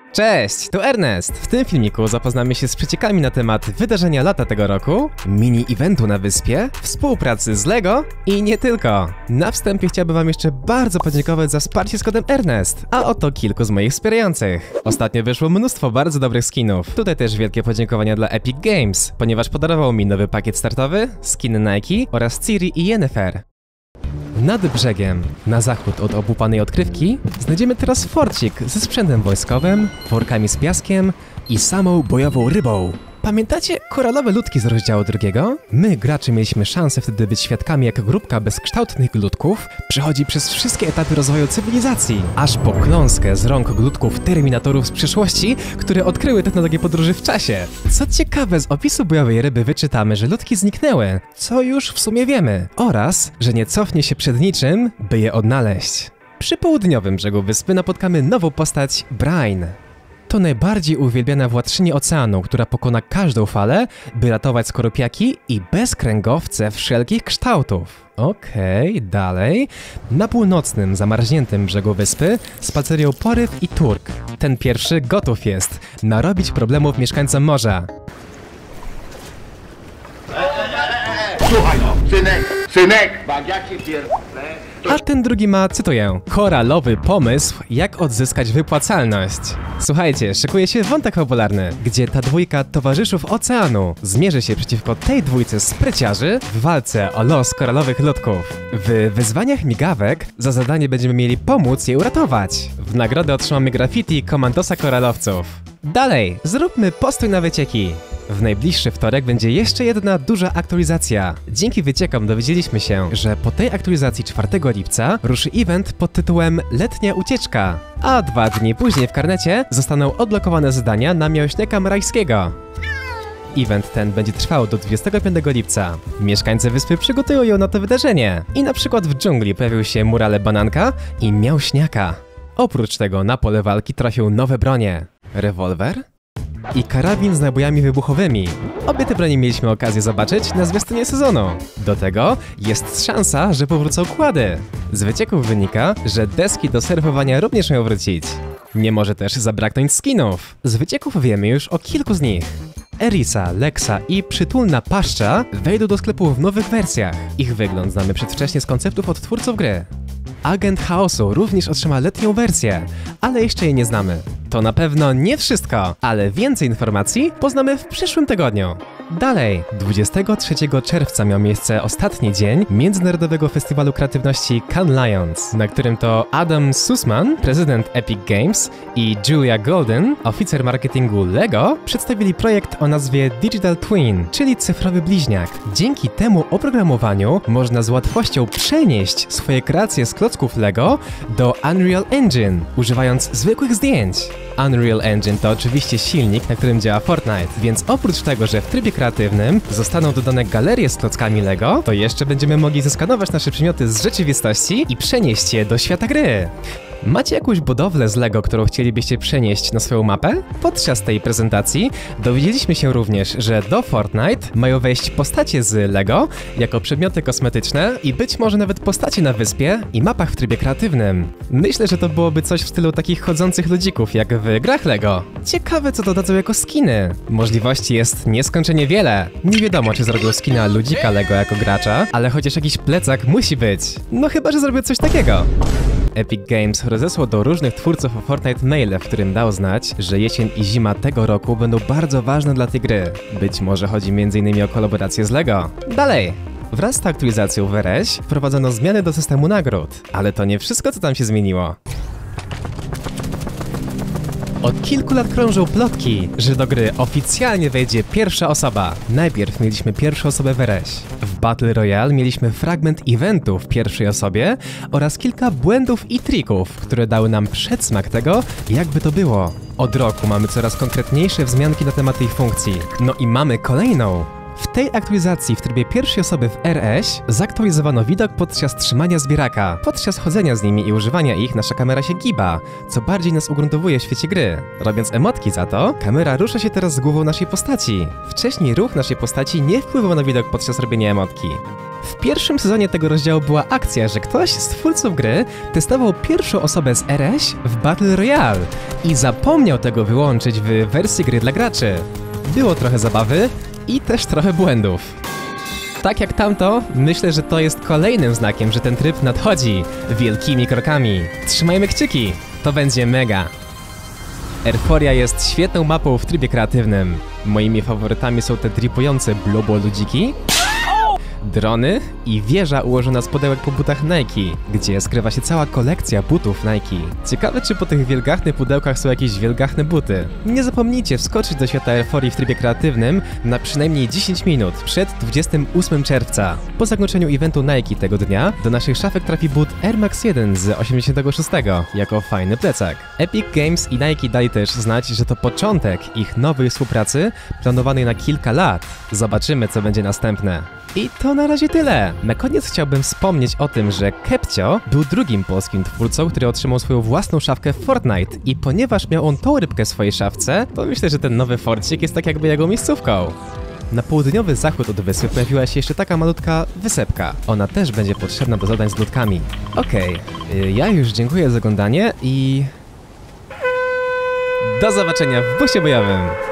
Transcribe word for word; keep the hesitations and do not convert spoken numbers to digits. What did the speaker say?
Cześć, tu Ernest! W tym filmiku zapoznamy się z przeciekami na temat wydarzenia lata tego roku, mini-eventu na wyspie, współpracy z LEGO i nie tylko. Na wstępie chciałbym wam jeszcze bardzo podziękować za wsparcie z kodem Ernest, a oto kilku z moich wspierających. Ostatnio wyszło mnóstwo bardzo dobrych skinów. Tutaj też wielkie podziękowania dla Epic Games, ponieważ podarował mi nowy pakiet startowy, skiny Nike oraz Ciri i Yennefer. Nad brzegiem, na zachód od obłupanej odkrywki, znajdziemy teraz forcik ze sprzętem wojskowym, workami z piaskiem i samą bojową rybą. Pamiętacie koralowe ludki z rozdziału drugiego? My, gracze, mieliśmy szansę wtedy być świadkami, jak grupka bezkształtnych glutków przechodzi przez wszystkie etapy rozwoju cywilizacji, aż po kląskę z rąk glutków terminatorów z przyszłości, które odkryły technologię podróży w czasie. Co ciekawe, z opisu bojowej ryby wyczytamy, że ludki zniknęły, co już w sumie wiemy, oraz, że nie cofnie się przed niczym, by je odnaleźć. Przy południowym brzegu wyspy napotkamy nową postać Brine. To najbardziej uwielbiana władczyni oceanu, która pokona każdą falę, by ratować skorupiaki i bezkręgowce wszelkich kształtów. Okej, okay, dalej. Na północnym, zamarzniętym brzegu wyspy spacerują Poryw i Turk. Ten pierwszy gotów jest narobić problemów mieszkańcom morza. Słuchaj no, synek, synek, bo jak się pierdolę... A ten drugi ma, cytuję, koralowy pomysł, jak odzyskać wypłacalność. Słuchajcie, szykuje się wątek fabularny, gdzie ta dwójka towarzyszów oceanu zmierzy się przeciwko tej dwójce spryciarzy w walce o los koralowych ludków. W wyzwaniach migawek za zadanie będziemy mieli pomóc je uratować. W nagrodę otrzymamy graffiti komandosa koralowców. Dalej, zróbmy postój na wycieki. W najbliższy wtorek będzie jeszcze jedna duża aktualizacja. Dzięki wyciekom dowiedzieliśmy się, że po tej aktualizacji czwartego lipca ruszy event pod tytułem Letnia Ucieczka, a dwa dni później w karnecie zostaną odblokowane zadania na miłośnika Rajskiego. Event ten będzie trwał do dwudziestego piątego lipca. Mieszkańcy wyspy przygotują ją na to wydarzenie. I na przykład w dżungli pojawił się Murale Bananka i Miałśniaka. Oprócz tego na pole walki trafią nowe bronie. Rewolwer i karabin z nabojami wybuchowymi. Obie te bronie mieliśmy okazję zobaczyć na zwiastunie sezonu. Do tego jest szansa, że powrócą kłady. Z wycieków wynika, że deski do surfowania również mają wrócić. Nie może też zabraknąć skinów. Z wycieków wiemy już o kilku z nich. Erisa, Lexa i Przytulna Paszcza wejdą do sklepu w nowych wersjach. Ich wygląd znamy przedwcześnie z konceptów od twórców gry. Agent Chaosu również otrzyma letnią wersję, ale jeszcze jej nie znamy. To na pewno nie wszystko, ale więcej informacji poznamy w przyszłym tygodniu. Dalej, dwudziestego trzeciego czerwca miał miejsce ostatni dzień Międzynarodowego Festiwalu Kreatywności Cannes Lions, na którym to Adam Sussman, prezydent Epic Games, i Julia Golden, oficer marketingu LEGO, przedstawili projekt o nazwie Digital Twin, czyli cyfrowy bliźniak. Dzięki temu oprogramowaniu można z łatwością przenieść swoje kreacje z klocków LEGO do Unreal Engine, używając zwykłych zdjęć. Unreal Engine to oczywiście silnik, na którym działa Fortnite, więc oprócz tego, że w trybie kreatywnym zostaną dodane galerie z klockami LEGO, to jeszcze będziemy mogli zeskanować nasze przedmioty z rzeczywistości i przenieść je do świata gry. Macie jakąś budowlę z LEGO, którą chcielibyście przenieść na swoją mapę? Podczas tej prezentacji dowiedzieliśmy się również, że do Fortnite mają wejść postacie z LEGO jako przedmioty kosmetyczne i być może nawet postacie na wyspie i mapach w trybie kreatywnym. Myślę, że to byłoby coś w stylu takich chodzących ludzików jak w grach LEGO. Ciekawe, co dodadzą jako skiny. Możliwości jest nieskończenie wiele. Nie wiadomo, czy zrobią skina ludzika LEGO jako gracza, ale chociaż jakiś plecak musi być. No chyba, że zrobią coś takiego. Epic Games rozesłał do różnych twórców o Fortnite maile, w którym dał znać, że jesień i zima tego roku będą bardzo ważne dla tej gry. Być może chodzi między innymi o kolaborację z LEGO. Dalej! Wraz z tą aktualizacją w R E S wprowadzono zmiany do systemu nagród. Ale to nie wszystko, co tam się zmieniło. Od kilku lat krążą plotki, że do gry oficjalnie wejdzie pierwsza osoba. Najpierw mieliśmy pierwszą osobę w R E S. W Battle Royale mieliśmy fragment eventu w pierwszej osobie oraz kilka błędów i trików, które dały nam przedsmak tego, jakby to było. Od roku mamy coraz konkretniejsze wzmianki na temat tej funkcji. No i mamy kolejną. W tej aktualizacji w trybie pierwszej osoby w R E S zaktualizowano widok podczas trzymania zbieraka. Podczas chodzenia z nimi i używania ich nasza kamera się giba, co bardziej nas ugruntowuje w świecie gry. Robiąc emotki za to, kamera rusza się teraz z głową naszej postaci. Wcześniej ruch naszej postaci nie wpływał na widok podczas robienia emotki. W pierwszym sezonie tego rozdziału była akcja, że ktoś z twórców gry testował pierwszą osobę z R S w Battle Royale i zapomniał tego wyłączyć w wersji gry dla graczy. Było trochę zabawy i też trochę błędów. Tak jak tamto, myślę, że to jest kolejnym znakiem, że ten tryb nadchodzi wielkimi krokami. Trzymajmy kciuki, to będzie mega. Erforia jest świetną mapą w trybie kreatywnym. Moimi faworytami są te dripujące blobo ludziki, drony i wieża ułożona z pudełek po butach Nike, gdzie skrywa się cała kolekcja butów Nike. Ciekawe, czy po tych wielgachnych pudełkach są jakieś wielgachne buty. Nie zapomnijcie wskoczyć do świata Erforii w trybie kreatywnym na przynajmniej dziesięć minut przed dwudziestego ósmego czerwca. Po zakończeniu eventu Nike tego dnia do naszych szafek trafi but Air Max jeden z osiemdziesiątego szóstego jako fajny plecak. Epic Games i Nike dali też znać, że to początek ich nowej współpracy planowanej na kilka lat. Zobaczymy, co będzie następne. I to na razie tyle. Na koniec chciałbym wspomnieć o tym, że Kepcio był drugim polskim twórcą, który otrzymał swoją własną szafkę w Fortnite i ponieważ miał on tą rybkę w swojej szafce, to myślę, że ten nowy forcik jest tak jakby jego miejscówką. Na południowy zachód od wyspy pojawiła się jeszcze taka malutka wysepka. Ona też będzie potrzebna do zadań z ludkami. Okej, okay. Ja już dziękuję za oglądanie i... do zobaczenia w busie bojowym!